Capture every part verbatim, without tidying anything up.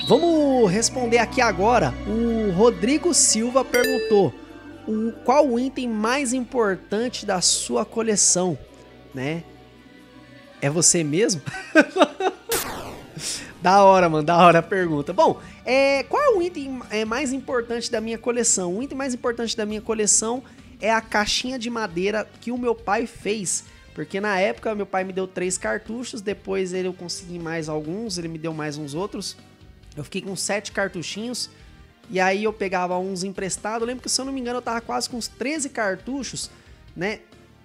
Vamos responder aqui agora. O Rodrigo Silva perguntou: o, qual o item mais importante da sua coleção, né? É você mesmo? Da hora, mano, da hora a pergunta. Bom, é, qual é o item é, mais importante da minha coleção? O item mais importante da minha coleção é a caixinha de madeira que o meu pai fez. Porque na época meu pai me deu três cartuchos, depois ele, eu consegui mais alguns, ele me deu mais uns outros. Eu fiquei com sete cartuchinhos, e aí eu pegava uns emprestados. Eu lembro que, se eu não me engano, eu tava quase com uns treze cartuchos, né?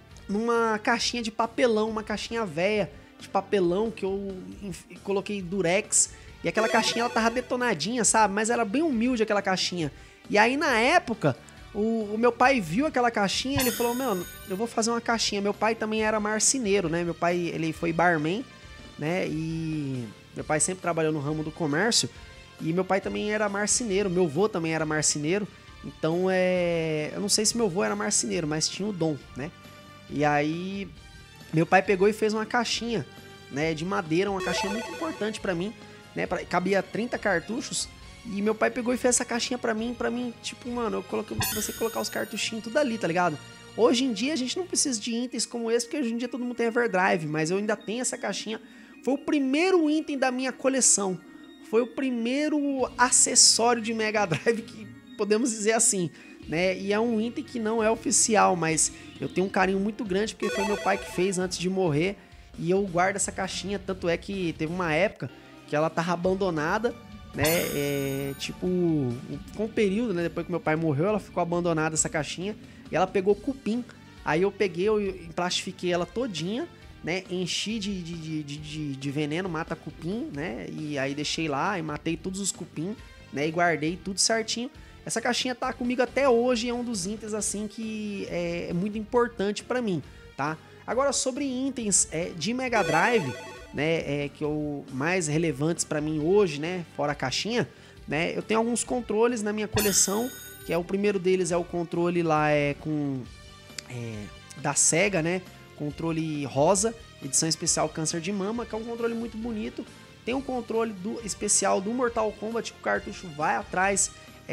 Numa caixinha de papelão, uma caixinha velha de papelão que eu coloquei durex. E aquela caixinha, ela tava detonadinha, sabe? Mas era bem humilde aquela caixinha. E aí, na época, o, o meu pai viu aquela caixinha, ele falou: meu, eu vou fazer uma caixinha. Meu pai também era marceneiro, né? Meu pai, ele foi barman, né? E meu pai sempre trabalhou no ramo do comércio. E meu pai também era marceneiro. Meu avô também era marceneiro. Então, é... eu não sei se meu avô era marceneiro, mas tinha o dom, né? E aí, meu pai pegou e fez uma caixinha, né, de madeira, uma caixinha muito importante pra mim, né, pra, cabia trinta cartuchos, e meu pai pegou e fez essa caixinha pra mim, pra mim, tipo, mano, eu coloquei, comecei a colocar os cartuchinhos tudo ali, tá ligado? Hoje em dia a gente não precisa de itens como esse, porque hoje em dia todo mundo tem Everdrive, mas eu ainda tenho essa caixinha. Foi o primeiro item da minha coleção, foi o primeiro acessório de Mega Drive, que podemos dizer assim, né, e é um item que não é oficial, mas eu tenho um carinho muito grande, porque foi meu pai que fez antes de morrer, e eu guardo essa caixinha. Tanto é que teve uma época que ela tava abandonada, né, é, tipo, com um período, né, depois que meu pai morreu, ela ficou abandonada, essa caixinha, e ela pegou cupim. Aí eu peguei, eu plastifiquei ela todinha, né, enchi de, de, de, de, de veneno, mata cupim, né, e aí deixei lá e matei todos os cupim, né, e guardei tudo certinho. Essa caixinha tá comigo até hoje, é um dos itens assim que é, é muito importante pra mim, tá? Agora, sobre itens é, de Mega Drive, né, é, que eu mais relevantes pra mim hoje, né, fora a caixinha, né, eu tenho alguns controles na minha coleção, que é o primeiro deles é o controle lá é com é, da Sega, né, controle rosa, edição especial Câncer de Mama, que é um controle muito bonito. Tem um controle do, especial do Mortal Kombat, que o cartucho vai atrás É,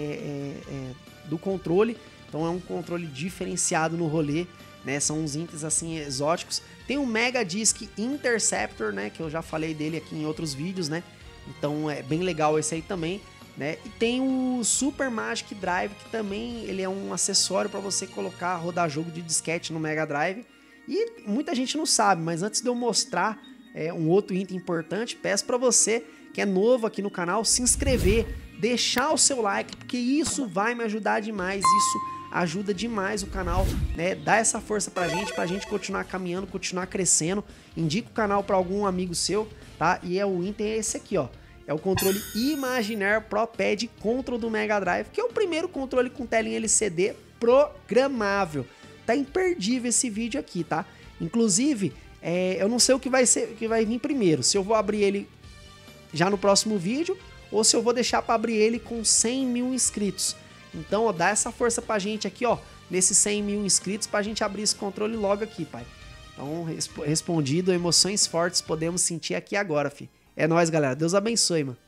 é, é, do controle, então é um controle diferenciado no rolê, né? São uns itens assim exóticos. Tem o Mega Disc Interceptor, né? Que eu já falei dele aqui em outros vídeos, né? Então é bem legal esse aí também, né? E tem o Super Magic Drive, que também ele é um acessório para você colocar, rodar jogo de disquete no Mega Drive. E muita gente não sabe, mas antes de eu mostrar é, um outro item importante, peço para você que é novo aqui no canal se inscrever, deixar o seu like, porque isso vai me ajudar demais, isso ajuda demais o canal, né? Dá essa força pra gente, pra gente continuar caminhando, continuar crescendo. Indica o canal pra algum amigo seu, tá? E é o item é esse aqui, ó. É o controle Imagineer Pro Pad Control do Mega Drive, que é o primeiro controle com telinha L C D programável. Tá imperdível esse vídeo aqui, tá? Inclusive, é, eu não sei o que vai ser, que vai vir primeiro. Se eu vou abrir ele já no próximo vídeo, ou se eu vou deixar para abrir ele com cem mil inscritos. Então, ó, dá essa força pra gente aqui, ó, nesses cem mil inscritos, pra gente abrir esse controle logo aqui, pai. Então, resp respondido, emoções fortes podemos sentir aqui agora, fi. É nóis, galera. Deus abençoe, mano.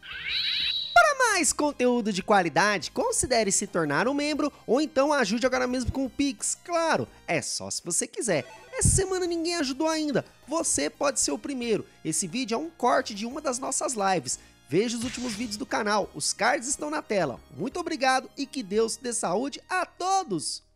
Para mais conteúdo de qualidade, considere se tornar um membro, ou então ajude agora mesmo com o Pix. Claro, é só se você quiser. Essa semana ninguém ajudou ainda. Você pode ser o primeiro. Esse vídeo é um corte de uma das nossas lives. Veja os últimos vídeos do canal, os cards estão na tela. Muito obrigado e que Deus dê saúde a todos!